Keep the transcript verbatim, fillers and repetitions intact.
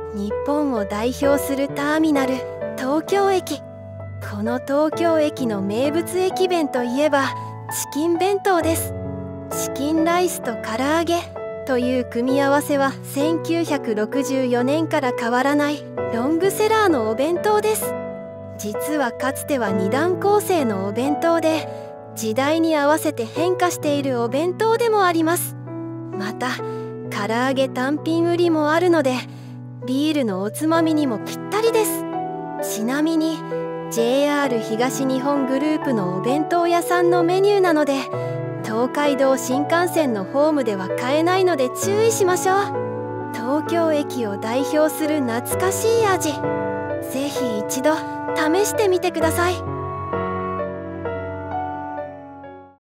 日本を代表するターミナル、東京駅。この東京駅の名物駅弁といえばチキン弁当です。チキンライスと唐揚げという組み合わせはせんきゅうひゃくろくじゅうよねんから変わらないロングセラーのお弁当です。実はかつてはに段構成のお弁当で、時代に合わせて変化しているお弁当でもあります。また唐揚げ単品売りもあるので、ビールのおつまみにもぴったりです。ちなみに ジェイアール 東日本グループのお弁当屋さんのメニューなので、東海道新幹線のホームでは買えないので注意しましょう。東京駅を代表する懐かしい味、ぜひ一度試してみてください。